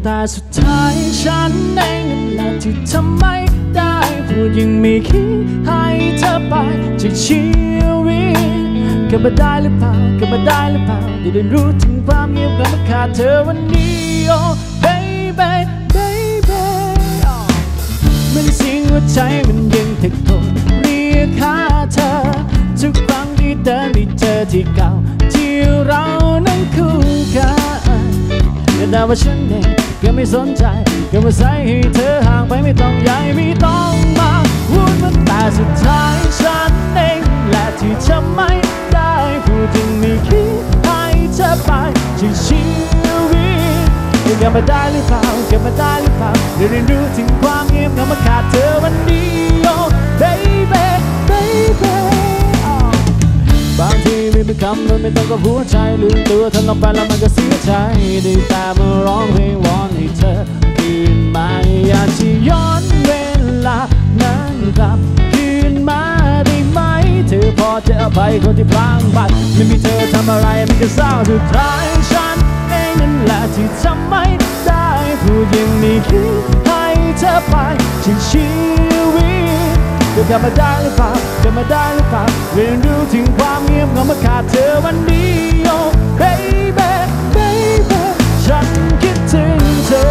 แต่สุดท้ายฉันเองนั่นแหละที่ทำไม่ได้พูดยังไม่คิดให้เธอไปจากชีวิตเก็บมาได้หรือเปล่าเก็บมาได้หรือเปล่าได้รู้ถึงความเงียบเหงาขาดเธอวันนี้ oh baby baby มันเสียงหัวใจมันยังตะโกนเรียกหาเธอทุกครั้งที่เดินได้เจอที่เก่าที่เรานั้นคู่กันแต่ว่าฉันเองก็ไม่สนใจก็มาใส่ให้เธอห่างไปไม่ต้องใหญ่ไม่ต้องมาวุ่นมันแต่สุดท้ายฉันเองแหละที่ทำไม่ได้พูดถึงไม่คิดให้เธอไปจากชีวิตเก็บมาได้หรือเปล่าเก็บมาได้หรือเปล่าได้เรียนรู้ถึงความเงียบเหงามาขาดเธอวันนี้ oh baby baby บางทีไม่เป็นคำโดยไม่ต้องกับหัวใจลืมตัวทำลงไปแล้วมันก็เสียใจได้แต่มาร้องเพลงวอนให้เธอคืนมาอยากจะย้อนเวลานั้นกลับคืนมาได้ไหมเธอพอจะอภัยคนที่พลางไปไม่มีเธอทำอะไรมันก็เศร้าสุดท้ายฉันเองนั่นแหละที่ทำไม่ได้พูดยังไม่คิดให้เธอไปจากชีวิตเธอมาได้หรือเปล่าเธอมาได้หรือเปล่าเรียนรู้ถึงความเงียบเหงามาขาดเธอวันนี้ oh baby baby ฉันคิดถึงเธอ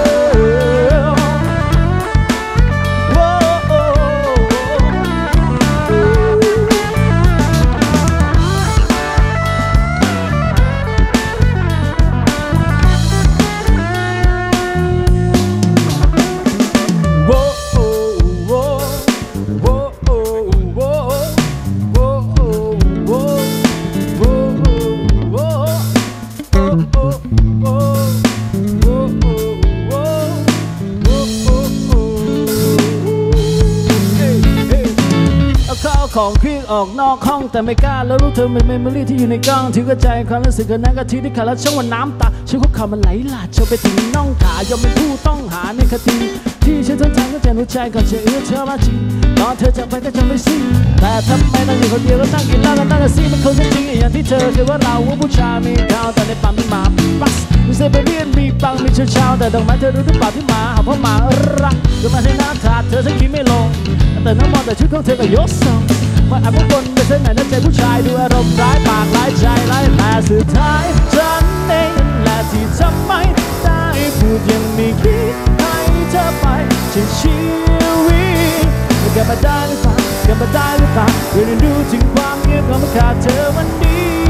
ของเครื่องออกนอกห้องแต่ไม่กล้าแล้วรู้เธอเป็นเมมโมรี่ที่อยู่ในกล้องถือกระจายความรู้สึกกันนั้นก็ทีที่ขาดแล้วช่างว่าน้ำตาฉันคุกเข่ามันไหลหลากเธอไปถึงน่องขายอมเป็นผู้ต้องหาในคดีที่ฉันทนทานก็ใจหัวใจก่อนจะเอื้อเธอมาจริงตอนเธอจากไปก็จะไม่สิ้นแต่ทำไมต้องอยู่คนเดียวก็นั่งกินเหล้ากันนั่งกันซีมันคงจะจริงอย่างที่เธอคือว่าเราว่าผู้ชายมีข่าวแต่ในปั๊มมีหมาบัสมีเซเบเรียนมีปังมีเช้าแต่ดอกไม้เธอรู้หรือเปล่าที่หมาหาเพราะหมารักเธอมาให้น้ำถาดเธอฉันคิดไม่ลงแต่น้ำมองแต่ชุดของเธอก็ยกส่งมันอาจเป็นคนไม่ใช่ไหนนั่นใจผู้ชายดูอารมณ์ร้ายปากร้ายใจร้ายแต่สุดท้ายฉันเองนั่นแหละที่ทำไม่ได้พูดยังไม่คิดให้เธอไปจากชีวิตเก็บมาได้หรือเปล่าเก็บมาได้หรือเปล่าเรียนรู้ถึงความเงียบเหงามาขาดเธอวันนี้